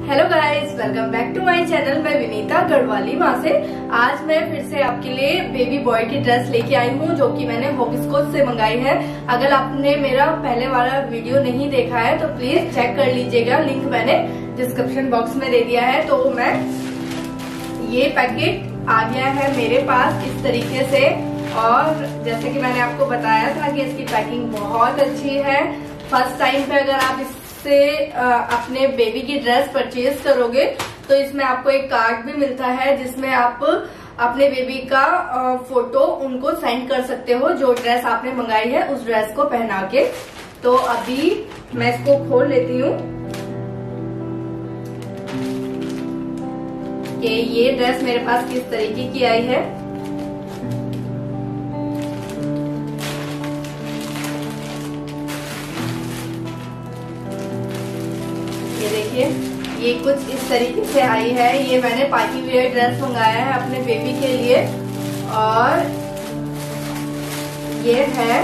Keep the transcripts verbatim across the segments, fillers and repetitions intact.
Hello guys, welcome back to my channel. मैं विनीता गढ़वाली वहाँ से। आज मैं फिर से आपके लिए बेबी बॉय की ड्रेस लेके आई हूँ, जो कि मैंने हॉबिस्कोच से मंगाई है। अगर आपने मेरा पहले वाला वीडियो नहीं देखा है तो प्लीज चेक कर लीजिएगा, लिंक मैंने डिस्क्रिप्शन बॉक्स में दे दिया है। तो मैं ये पैकेट आ गया है मेरे पास इस तरीके से, और जैसे कि मैंने आपको बताया था कि इसकी पैकिंग बहुत अच्छी है। फर्स्ट टाइम पे अगर आप इस से अपने बेबी की ड्रेस परचेज करोगे तो इसमें आपको एक कार्ड भी मिलता है, जिसमें आप अपने बेबी का फोटो उनको सेंड कर सकते हो, जो ड्रेस आपने मंगाई है उस ड्रेस को पहना के। तो अभी मैं इसको खोल लेती हूँ कि ये ड्रेस मेरे पास किस तरीके की आई है। ये देखिए, ये कुछ इस तरीके से आई है। ये मैंने पार्टी वेयर ड्रेस मंगाया है अपने बेबी के लिए, और ये है,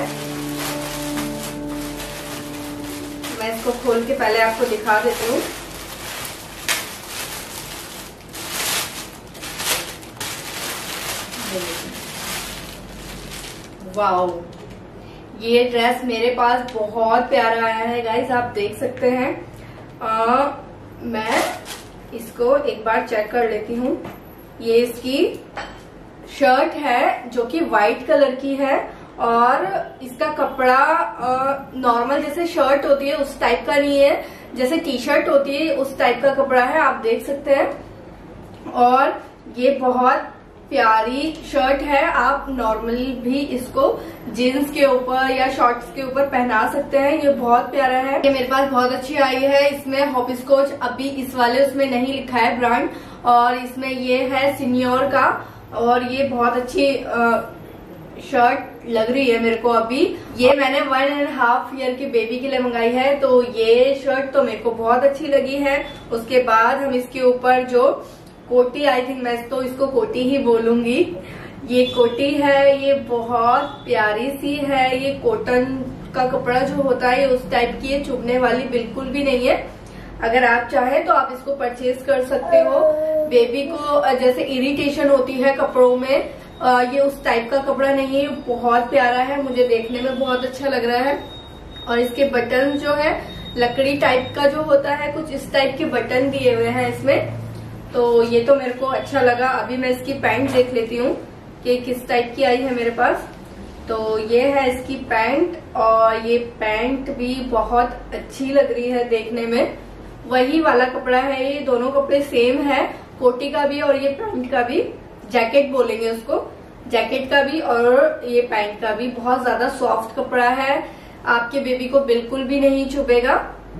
मैं इसको खोल के पहले आपको दिखा देती हूँ। वाओ, ये ड्रेस मेरे पास बहुत प्यारा आया है गाइस, आप देख सकते हैं। आ, मैं इसको एक बार चेक कर लेती हूँ। ये इसकी शर्ट है जो कि व्हाइट कलर की है, और इसका कपड़ा नॉर्मल जैसे शर्ट होती है उस टाइप का नहीं है, जैसे टी शर्ट होती है उस टाइप का कपड़ा है, आप देख सकते हैं। और ये बहुत प्यारी शर्ट है, आप नॉर्मली भी इसको जीन्स के ऊपर या शॉर्ट्स के ऊपर पहना सकते हैं। ये बहुत प्यारा है, ये मेरे पास बहुत अच्छी आई है। इसमें हॉबिस्कोच अभी इस वाले उसमें नहीं लिखा है ब्रांड, और इसमें ये है सीनियर का, और ये बहुत अच्छी आ, शर्ट लग रही है मेरे को। अभी ये मैंने वन एंड हाफ ईयर की बेबी के लिए मंगाई है, तो ये शर्ट तो मेरे को बहुत अच्छी लगी है। उसके बाद हम इसके ऊपर जो कोटी, आई थिंक मैं तो इसको कोटी ही बोलूंगी, ये कोटी है। ये बहुत प्यारी सी है। ये कॉटन का कपड़ा जो होता है उस टाइप की, ये चुभने वाली बिल्कुल भी नहीं है। अगर आप चाहें तो आप इसको परचेज कर सकते हो। बेबी को जैसे इरिटेशन होती है कपड़ों में, ये उस टाइप का कपड़ा नहीं है, बहुत प्यारा है, मुझे देखने में बहुत अच्छा लग रहा है। और इसके बटन जो है लकड़ी टाइप का जो होता है, कुछ इस टाइप के बटन दिए हुए हैं इसमें, तो ये तो मेरे को अच्छा लगा। अभी मैं इसकी पैंट देख लेती हूँ कि किस टाइप की आई है मेरे पास। तो ये है इसकी पैंट, और ये पैंट भी बहुत अच्छी लग रही है देखने में। वही वाला कपड़ा है, ये दोनों कपड़े सेम है, कोटी का भी और ये पैंट का भी, जैकेट बोलेंगे उसको, जैकेट का भी और ये पैंट का भी। बहुत ज्यादा सॉफ्ट कपड़ा है, आपके बेबी को बिल्कुल भी नहीं चुभेगा।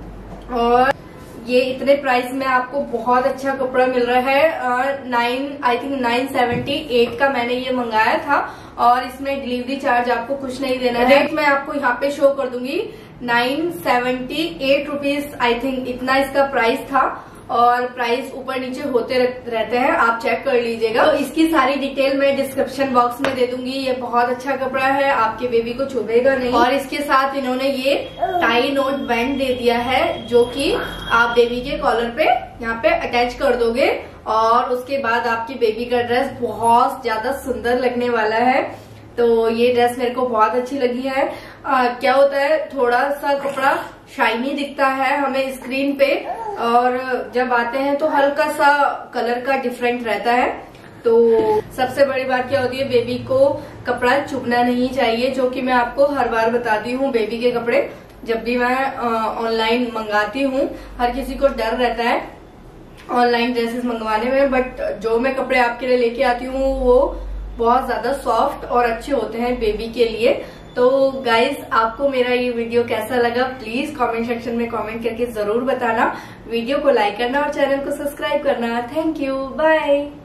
और ये इतने प्राइस में आपको बहुत अच्छा कपड़ा मिल रहा है। Nine I think nine seventy eight का मैंने ये मंगाया था, और इसमें डिलीवरी चार्ज आपको कुछ नहीं देना है। रेट मैं आपको यहाँ पे शो कर दूंगी, nine seventy eight rupees I think इतना इसका प्राइस था, और प्राइस ऊपर नीचे होते रहते हैं, आप चेक कर लीजिएगा। तो इसकी सारी डिटेल मैं डिस्क्रिप्शन बॉक्स में दे दूंगी। ये बहुत अच्छा कपड़ा है, आपके बेबी को चुभेगा नहीं। और इसके साथ इन्होंने ये टाई नोट बैंड दे दिया है, जो कि आप बेबी के कॉलर पे यहाँ पे अटैच कर दोगे, और उसके बाद आपकी बेबी का ड्रेस बहुत ज्यादा सुंदर लगने वाला है। तो ये ड्रेस मेरे को बहुत अच्छी लगी है। आ, क्या होता है, थोड़ा सा कपड़ा शाइनी दिखता है हमें स्क्रीन पे, और जब आते हैं तो हल्का सा कलर का डिफरेंट रहता है। तो सबसे बड़ी बात क्या होती है, बेबी को कपड़ा चुभना नहीं चाहिए, जो कि मैं आपको हर बार बताती हूँ। बेबी के कपड़े जब भी मैं ऑनलाइन मंगाती हूँ, हर किसी को डर रहता है ऑनलाइन ड्रेसेस मंगवाने में, बट जो मैं कपड़े आपके लिए लेके आती हूँ वो बहुत ज्यादा सॉफ्ट और अच्छे होते हैं बेबी के लिए। तो गाइस, आपको मेरा ये वीडियो कैसा लगा प्लीज कमेंट सेक्शन में कमेंट करके जरूर बताना। वीडियो को लाइक करना और चैनल को सब्सक्राइब करना। Thank you, bye.